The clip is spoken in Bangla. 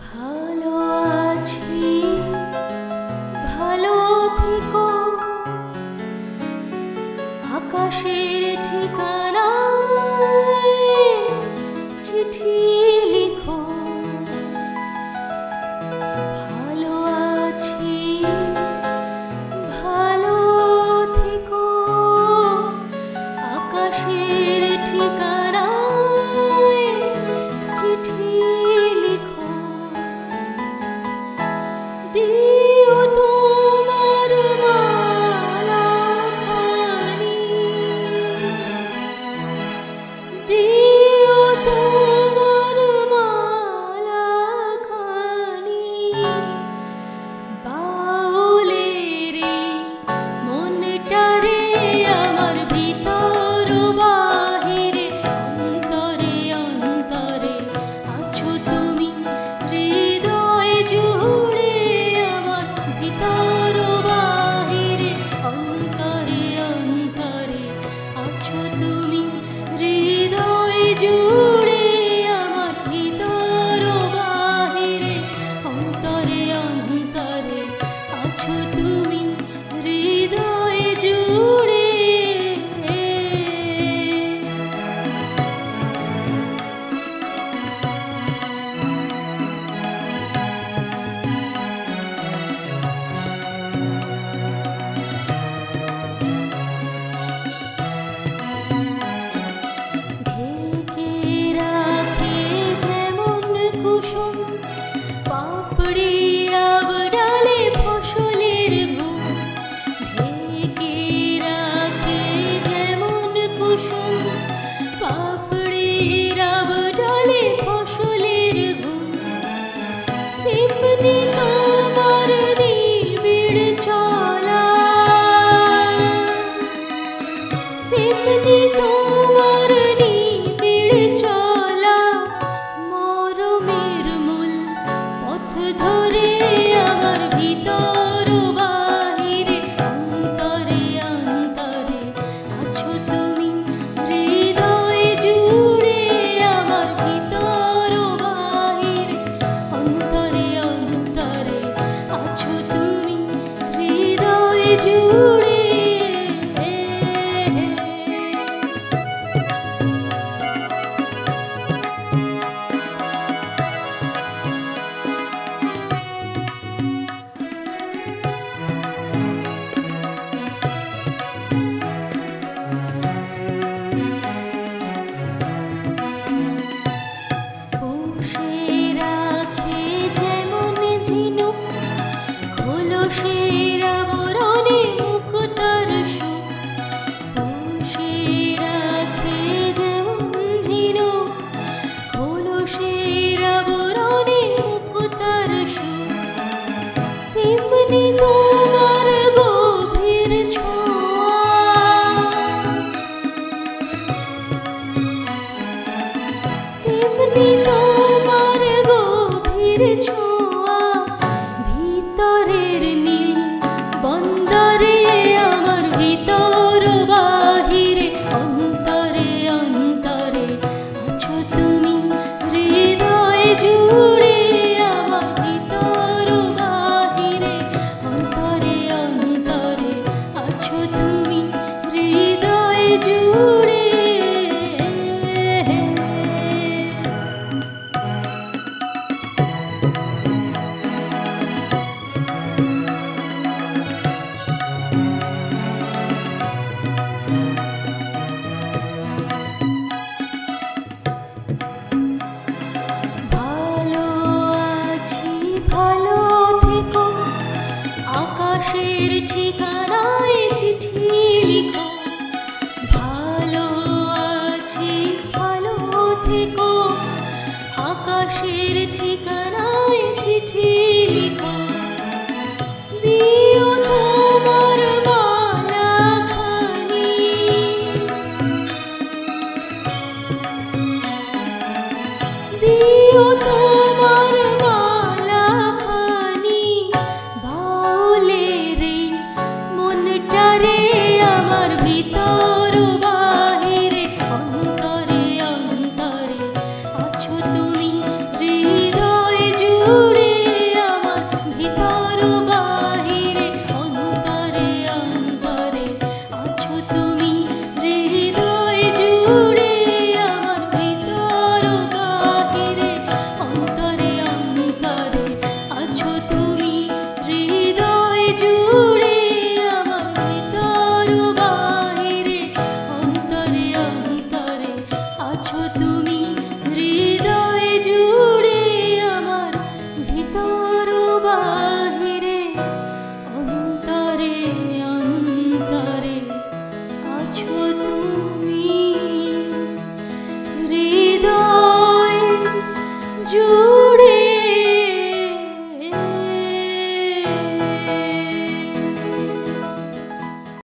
ভালো আছি, ভালো থেকো, আকাশের ঠিকানায় চিঠি লিখো। ভালো আছি, ভালো থেকো, আকাশের ঠিকানায় চিঠি লিখো। দিও তোমার মালাখানি, দিও তোমার মালাখানি, বাউলের মনটারে আমার ভিতর বাহিরে, অন্তরে অন্তরে আছো তুমি, হৃদয় জুড়ে আমার ভিতর বাহিরে, অন্তরে অন্তরে আছো তুমি, হৃদয় জুড়ে আমার ভিতর বাহিরে, অন্তরে অন্তরে আছো তুমি, হৃদয় জুড়ে। ঢেকে রাখে যেমন কুসুম পাপড়ি আবডালে ফসলের গুণ, ঢেকে রাখে যেমন কুসুম পাপড়ি আবডালে ফসলের গুণ, তেমনি তোমার নিবিড় চলা, তেমনি তোমার নিবিড় চলা, মরমের মূল পথ ধরে আমার ভিতর বাহিরে, অন্তরে অন্তরে আছো তুমি, হৃদয় জুড়ে আমার ভিতর বাহিরে, অন্তরে অন্তরে আছো তুমি, হৃদয় জুড়ে। পুষে রাখে যেমন ঝিনুক খোলসের আবরণে মুক্তার সুখ, পুষে রাখে যেমন ঝিনুক খোলসের আবরণে মুক্তার সুখ, তেমনি তোমার গভীর ছোঁয়া, তেমনি তোমার গভীর ছোঁয়া, ভিতরের নীল বন্দরে আমার ভিতর বাহিরে, অন্তরে অন্তরে আছো তুমি, হৃদয় জুড়ে আমার ভিতর বাহিরে, অন্তরে অন্তরে আছো তুমি, হৃদয় জুড়ে। ভালো আছি, ভালো থেকো, আকাশের ঠিকানায় চিঠি লিখো। ভালো আছি, ভালো থেকো, আকাশের ঠিকানায় চিঠি লিখো। দিও তোমার মালাখানি, দিও তোমার মালাখানি, বাউলের মনটারে আমার ভিতর বাহিরে, অন্তরে অন্তরে আছো তুমি, হৃদয় জুড়ে। তুমি